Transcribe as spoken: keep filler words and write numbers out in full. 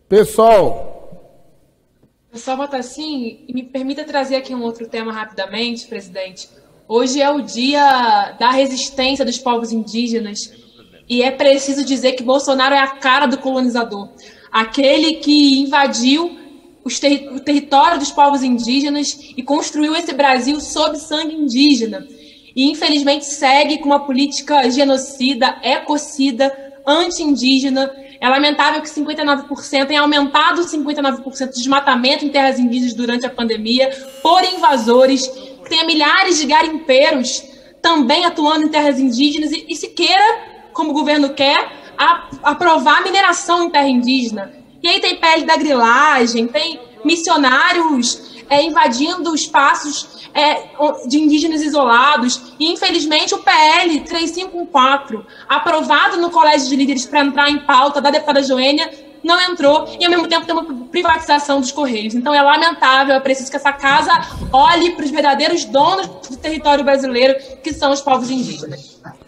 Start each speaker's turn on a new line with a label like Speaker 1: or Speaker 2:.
Speaker 1: Pessoal.
Speaker 2: Pessoal, vota sim. E me permita trazer aqui um outro tema rapidamente, presidente. Hoje é o dia da resistência dos povos indígenas e é preciso dizer que Bolsonaro é a cara do colonizador. Aquele que invadiu os ter o território dos povos indígenas e construiu esse Brasil sob sangue indígena. E, infelizmente, segue com uma política genocida, ecocida, anti-indígena. É lamentável que cinquenta e nove por cento tenha aumentado cinquenta e nove por cento de desmatamento em terras indígenas durante a pandemia por invasores, que tenha milhares de garimpeiros também atuando em terras indígenas e, e se queira, como o governo quer, a, aprovar a mineração em terra indígena. E aí tem pele da grilagem, tem missionários é, invadindo espaços é, de indígenas isolados. E, infelizmente, o P L trezentos e cinquenta e quatro, aprovado no Colégio de Líderes para entrar em pauta da deputada Joênia, não entrou, e ao mesmo tempo tem uma privatização dos Correios. Então é lamentável, é preciso que essa casa olhe para os verdadeiros donos do território brasileiro, que são os povos indígenas.